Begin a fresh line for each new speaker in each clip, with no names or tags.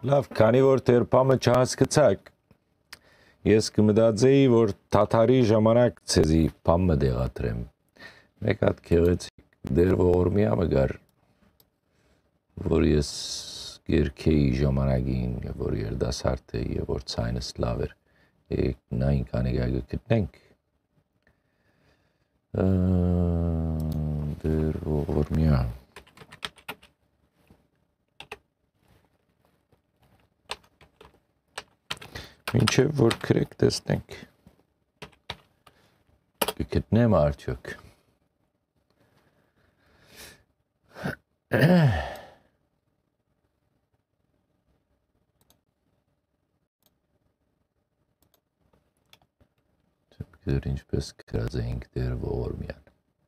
Լավ, քանի որ թերփամը չհասկացաք, ես կմտածեի, որ թաթարի ժամանակ ցեզի փամը դեղատրեմ։ Մեկ հատ քեղեցիկ դեր ողորմիամը գար, որ ես գերքեի ժամանակին, որ երդասարդ էի, որ ցայնս լավ էր, նայինք անեգագը գտնենք։ Դեր ողորմիամ։ Մինչև որ քրեք տեսնենք, կգտնեմ արդյոք։ Չգիտեր ինչպես կրած էինք դեր ողորմյան։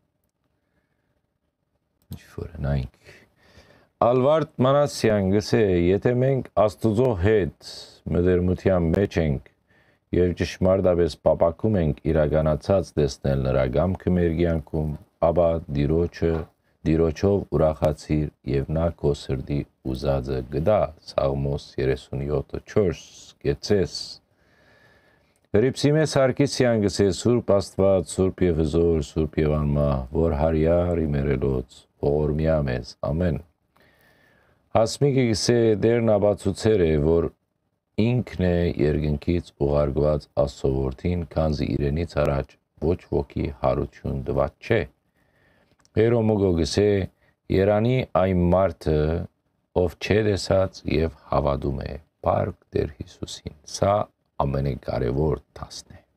Ինչ-որ նայինք։ Ալվարդ Մանասյան գսե, եթե մենք Աստուծո հետ մտերմության մեջ ենք եւ ճշմարտապես պապակում ենք իրականացած տեսնել նրա գամքը մեր կյանքում, ապա Տիրոջով ուրախացիր եւ նա քո սրտի ուզածը գտա։ Սաղմոս 37:4 գեցես։ Հրիփսիմե Սարգսյան գսե, Սուրբ Աստված, Սուրբ եւ հզոր, Սուրբ եւ անմահ, որ հարյար իմերելոց ողորմյա մեզ, ամեն։ Հասմիկը գսե, դերն ապացուցեր է, որ ինքն է երկնքից ուղարկված Աստծո որդին, քանզի իրենից առաջ ոչ ոքի հարություն տված չէ։ Հերոմոգը գսե, երանի այն մարդը, ով չէ տեսած եւ հավատում է Փառք Տեր Հիսուսին։ Սա ամենակարևոր դասն է։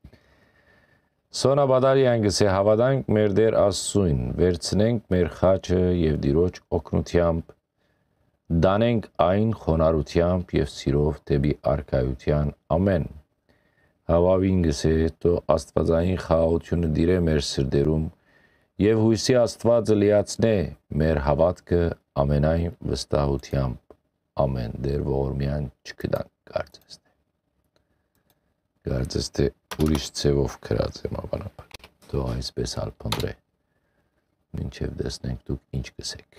Սոնա Բադարյան գսե, հավատանք մեր Տեր Աստծուն, վերցնենք մեր խաչը եւ Տիրոջ օգնությամբ դանենք այն խոնարհությամբ եւ սիրով դեպի արքայության, ամեն։ Հավավին գսե, թո Աստվածային խաղաղությունը դիրե մեր սրտերում եւ հույսի Աստվածը լիացնե մեր հավատքը ամենայն վստահությամբ, ամեն։ Դեր ողորմյան չկդանք կարծես թե ուրիշ ցևով քրած եմ ավանապար։ Թող այսպես ալփնդրե, մինչև տեսնենք դուք ինչ գսեք։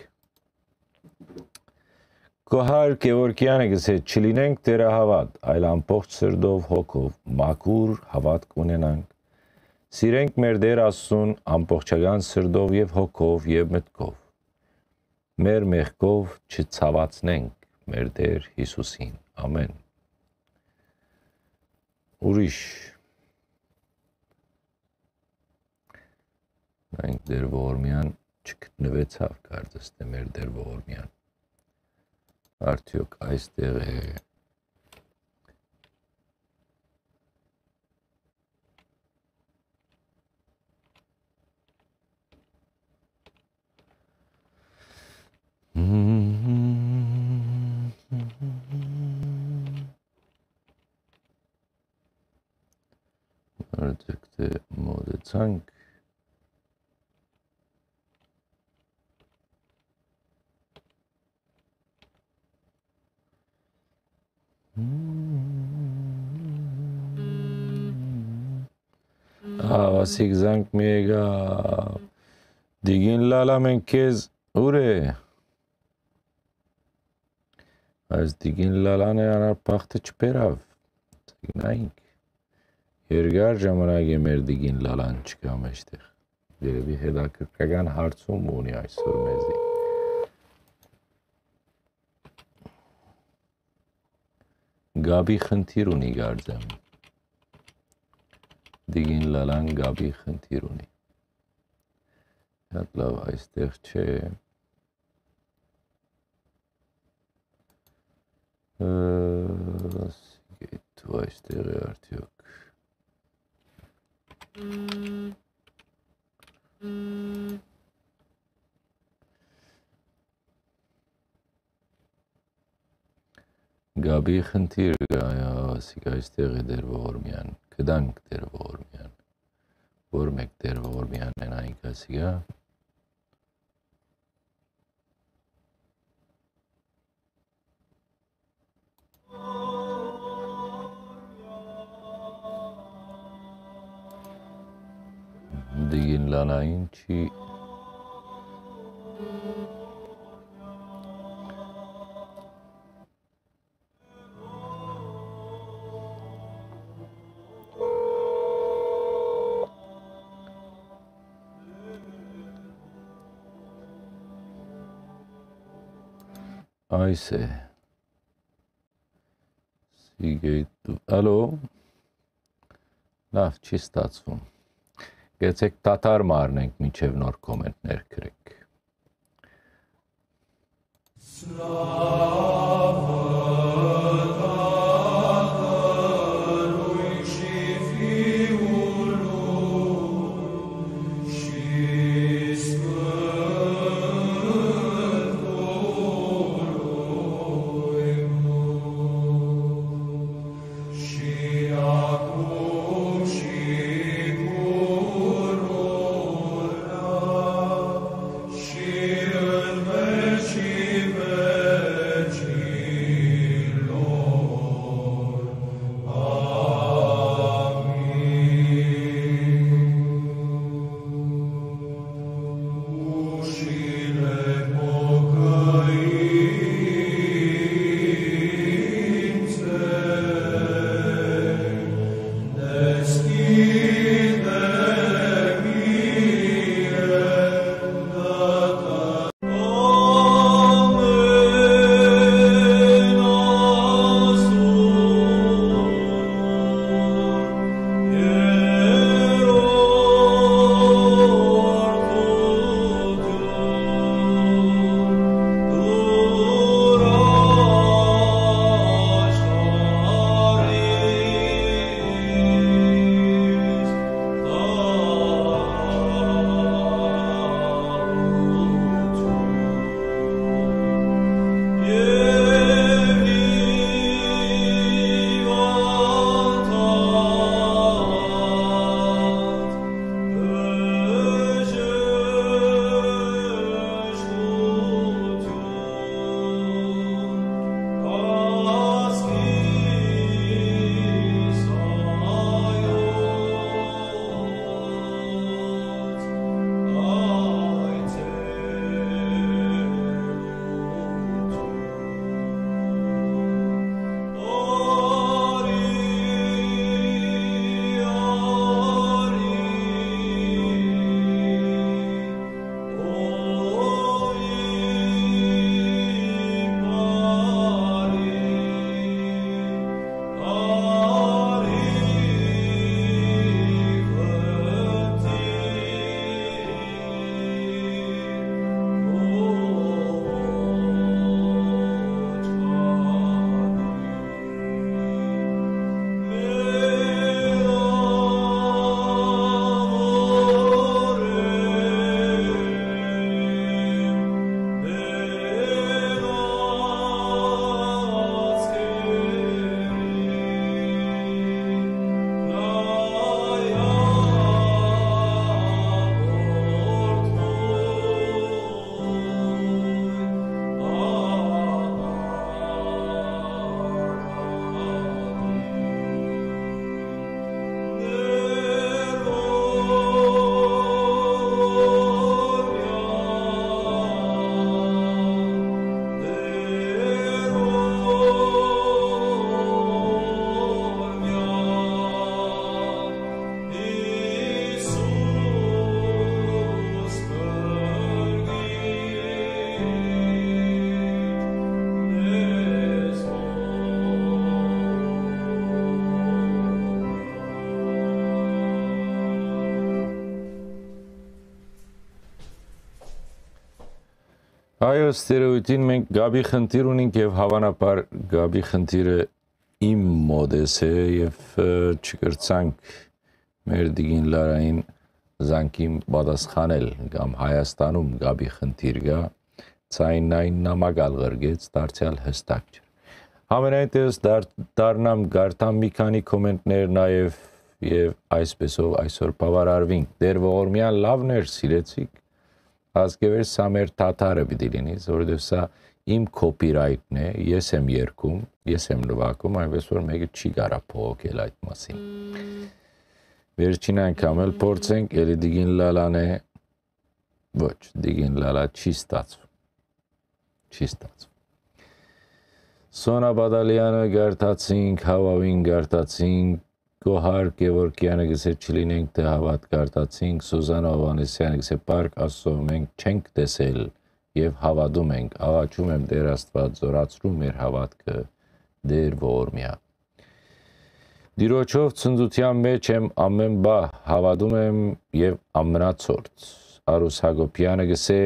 Կոհար Գևորգյանը գսե, չլինենք դերահավատ, այլ ամբողջ սրտով հոգով, մաքուր հավատք ունենանք, սիրենք մեր Տեր Աստծուն ամբողջական սրտով եւ հոգով եւ մտքով, մեր մեղքով չցավացնենք մեր Տեր Հիսուսին, ամեն։ Ուրիշ նայինք Տեր ողորմյան չգտնվեցավ, կարծես թե մեր Տեր ողորմյան արդյոք այստեղ է։ Արդյոք թե մոտեցանք։ Ասիկ զանգ մի եկա, դիգին լալա մենք քեզ ուր է։ Այս դիգին լալան է անար պախտը չպերավ, նայինք, երկար ժամանակ է մեր դիգին լալան չկա մեջտեղ, երևի հետաքրքրական հարցում ունի այսօր մեզի։ Գաբի խնդիր ունի գարձեմ։ Դիգին լալան գաբի խնդիր ունի։ Հատ լավ այստեղ չէ։ Դու այստեղ է արդյոք։ Գաբի խնդիր կա, ասիկ այստեղ է Տեր ողորմյան, կդանք Տեր ողորմյան, որ մեկ Տեր ողորմյան են այնք ասիկա։ Դիգին լանային չի Այս է։ Ալո։ Լավ, չի ստացվում։ Գեցեք տատար մարնենք մինչև նոր կոմենտներ գրեք։ Այո, ստերեոտիպին մենք գաբի խնդիր ունենք եւ հավանաբար գաբի խնդիրը իմ մոդես է եւ չկրցանք մեր դիգին լարային զանգին պատասխանել կամ Հայաստանում գաբի խնդիր կա, ցայնային նամակալ գրգեց դարձյալ հստակ չէ։ Համենայնպես դառնամ գարտամ մի քանի կոմենտներ նաեւ եւ այսպեսով այսօր բավարարվինք։ Դեր ողորմյան լավներ սիրեցիք։ Ազգեվեր սա մեր թաթարը պիտի լինի, որովհետև սա իմ copyright-ն է, ես եմ երգում, ես եմ նվագում, այնպես որ մեկը չի կարա փողոքել այդ մասին։ Վերջին անգամ էլ փորձենք, էլի դիգին լալան է, ոչ, դիգին լալա չի ստացվում, չի ստացվում։ Սոնա Բադալյանը գարտացինք, Հավավին գարտացինք, Գոհար Գևորգյանը գսե չլինենք թե հավատ գարտացինք, Սուզանա Հովհաննեսյանը գսե պարկ ասով մենք չենք տեսել եւ հավատում ենք, աղաչում եմ Տեր Աստված, զորացրու մեր հավատքը Տեր ողորմյա։ Դիրոջով ցնծության մեջ եմ ամեն բահ, հավատում եմ եւ ամնացորդ։ Արուս Հակոբյանը գսե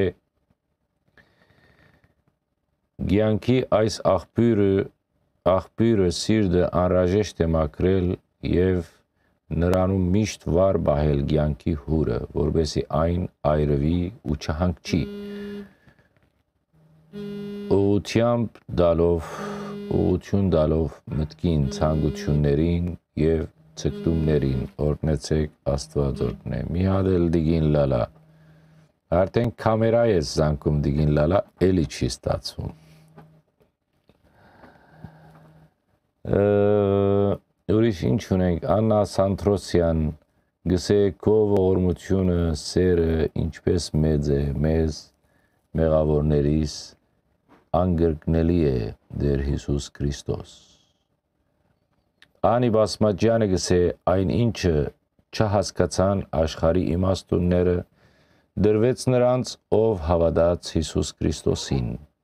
Գյանքի այս աղբյուրը սիրտը անհրաժեշտ է մաքրել եւ նրանում միշտ վար բահել գյանքի հուրը, որբեսի այն այրվի ու չհանգչի։ Ուղղություն դալով մտքին, ցանկություններին եւ ցկտումներին, օրհնեցեք Աստված օրհնե։ Մի հատ էլ դիգին լալա։ Արդեն կամերա է զանգում դիգին լալա, էլի չի ստացվում։ Ուրիշ ինչ ունենք, Աննա Սանտրոսյան գսե քո ողորմությունը, սերը ինչպես մեծ է մեզ մեղավորներիս անգրկնելի է Տեր Հիսուս Քրիստոս։ Անի Բասմաջյանը գսե այն ինչը չհասկացան աշխարհի իմաստունները դրվեց նրանց, ով հավատաց Հիսուս Քրիստոսին։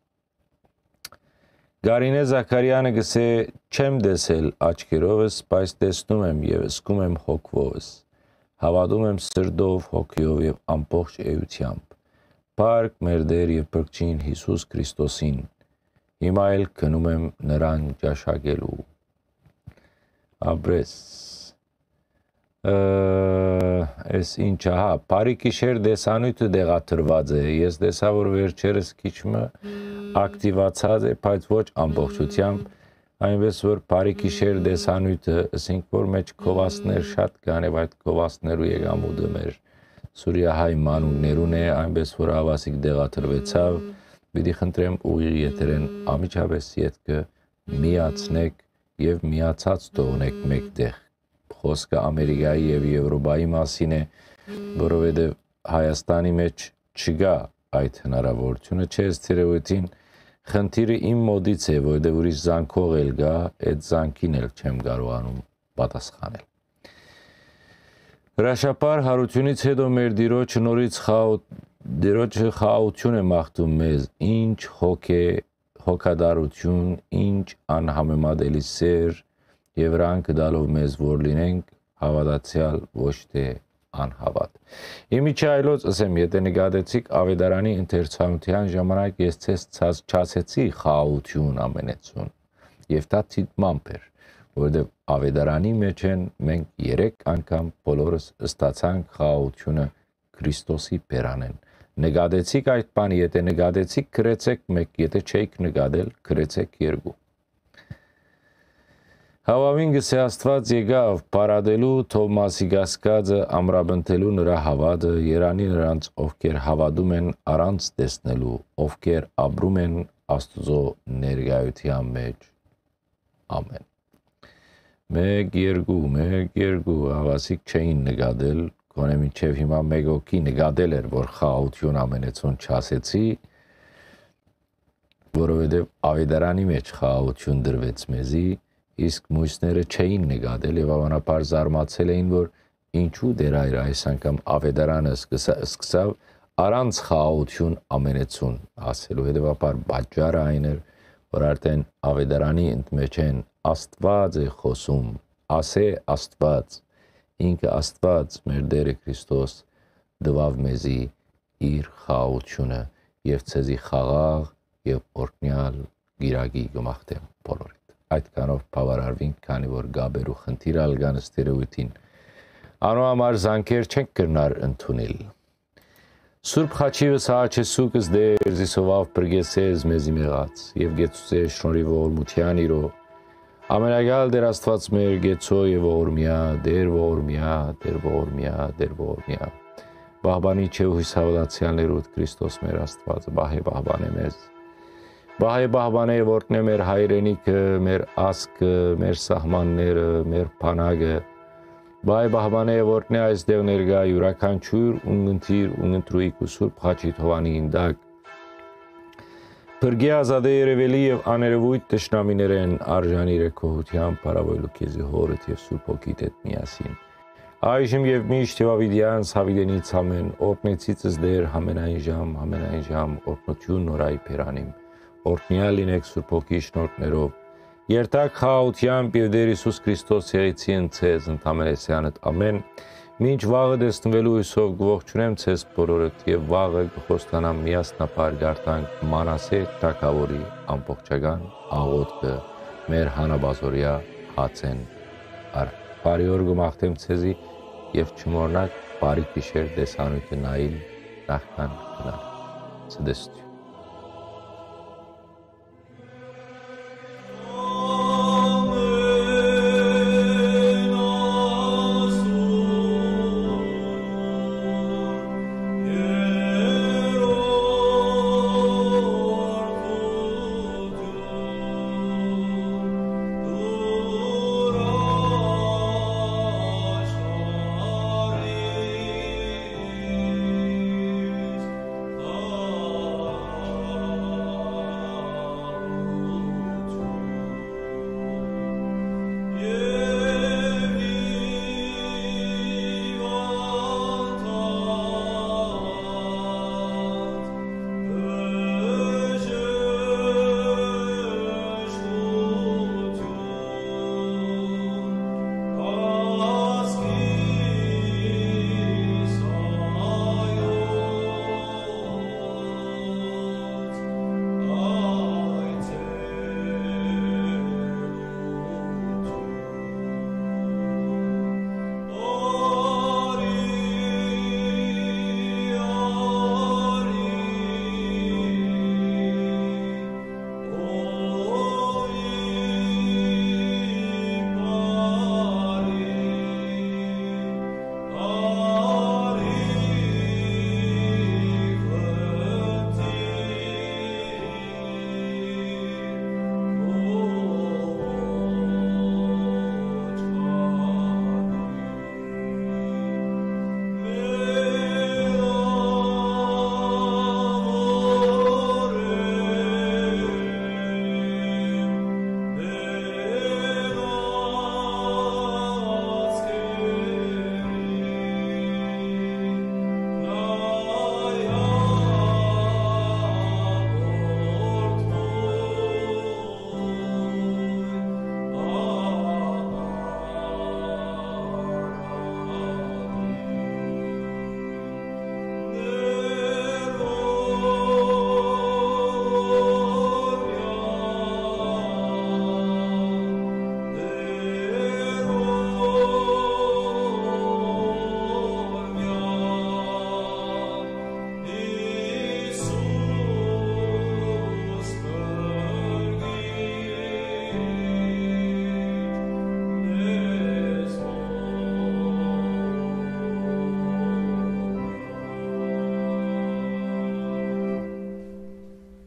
Գարինե Զաքարյանը գսե չեմ տեսել աչքերովս, բայց տեսնում եմ եւ զգում եմ հոգովս։ Հավատում եմ սրտով, հոգիով եւ ամբողջ էությամբ։ Փառք մեր Տեր եւ Փրկչին Հիսուս Քրիստոսին։ Հիմա էլ քնում եմ նրան ճաշակելու։ Աբրես Այս ինչ, ահա, բարի գիշեր դեսանույթը դեղաթրված է, ես տեսա, որ վերջերս քիչմը ակտիվացած է, բայց ոչ ամբողջությամբ, այնպես որ բարի գիշեր դեսանույթը, ասենք որ մեջ քովասներ շատ կան եւ այդ քովասներու եկամուտը մեր Սուրիահայ մանուկներուն է, այնպես որ ավասիկ դեղաթրվեցավ, պիտի խնդրեմ ուղիղ եթերեն ամիջապես ետքը միացնեք եւ միացած թողնեք մեկտեղ։ Խոսքը Ամերիկայի եւ Եվրոպայի մասին է, որովհետեւ Հայաստանի մեջ չկա այդ հնարավորությունը, չէ՞ ցերեւույթին խնդիրը իմ մոդից է, որովհետեւ ուրիշ զանգող էլ կա, այդ զանգին էլ չեմ կարողանում պատասխանել։ Հրաշապար հարությունից հետո մեր Տիրոջ նորից խաղաղություն է մաղթում մեզ, ինչ հոգադարություն, ինչ անհամեմատելի սեր եւ rank դալով մեզ, որ լինենք հավատացյալ, ոչ թե անհավատ։ Իմիջի այլոց ասեմ, եթե նկատեցիք ավետարանի ընթերցանության ժամանակ ես ցես չասեցի խաղաղություն ամենեցուն, եւ դա թիտմամբ էր, որովհետեւ ավետարանի մեջ են մենք 3 անգամ բոլորս ստացանք խաղաղությունը Քրիստոսի բերանեն։ Նկատեցիք այդ բանը, եթե նկատեցիք, գրեցեք 1, եթե չեք նկատել, գրեցեք 2։ Հավավին գսե Աստված եկավ պարադելու Թովմասի գասկածը ամրապնդելու նրա հավատը, երանի նրանց, ովքեր հավատում են առանց տեսնելու, ովքեր ապրում են Աստծո ներկայության մեջ։ Ամեն։ 1, 2 հավասիկ չէին նկատել, գոնե մինչև հիմա 1 հոգի նկատել էր, որ խաղաղություն ամենեցուն չասեցի, որովհետև ավետարանի մեջ խաղաղություն դրվեց մեզի, իսկ մյուսները չէին նկատել եւ հավանաբար զարմացել էին, որ ինչու դեր այր այս անգամ ավետարանը սկսավ առանց խաղաղություն ամենեցուն ասելու, հետեւաբար պատճառը այն էր, որ արդեն ավետարանի ընդմեջ են Աստված է խոսում, ասե Աստված, ինքը Աստված մեր Տերը Քրիստոս դվավ մեզի իր խաղաղությունը եւ ցեզի խաղաղ եւ օրհնյալ գիրագի գմախտեմ բոլորիդ։ Այդքանով բավարարվինք, քանի որ գաբերու խնդիր ալգան ստերեոյթին անոհամար զանգեր չենք կրնար ընդունել։ Սուրբ խաչիվս հաչեսուկս դեր զիսովավ պրգեսեզ մեզի մեղած եւ գեցուցե շնորի ողորմության իրո ամենագալ դեր Աստված մեր գեցո եւ ողորմյա, դեր ողորմյա, դեր ողորմյա, դեր ողորմյա։ Բահբանի չէ հույս հավատացյալներուդ Քրիստոս մեր Աստվածը բահե բահբանե մեզ։ Բահե բահբանե որտնե մեր հայրենիքը, մեր ասկը, մեր սահմանները, մեր փանագը։ Բահե բահբանե որտնե այստեղ ներկա յուրաքանչյուր ունգընթիր ունգընտրույք ու Սուրբ խաչի թողանի ինդակ։ Փրկի ազատե երևելի եւ աներևույթ տշնամիներեն արժանի ռեքոհության, բարավոյլու քեզի հորդ եւ Սուրբ հոգիդ հետ միասին։ այժմ եւ միշտ եւ ավիդյանց հավիդենից ամեն օրհնեցիցս դեր ամենայն ժամ օրհնություն նորայ փերանիմ օրհնյալ լինեք Սուրբ Հոգի շնորհներով երթակ խաղաղությամբ եւ Տեր Հիսուս Քրիստոս եղեցին ցեզ ընդամենեսյանդ ամեն մինչ վաղը դեսնվելու հույսով գողջունեմ ցեզ բոլորդ եւ վաղը կխոստանամ միասնապար գարտանք Մանասե Թագավորի ամբողջական աղոթքը մեր հանաբազորյա հացեն առ բարի օր գմախտեմ ցեզի եւ չմոռնաք բարի գիշեր դեսանույթը նայել նախքան գնալ ցդեսություն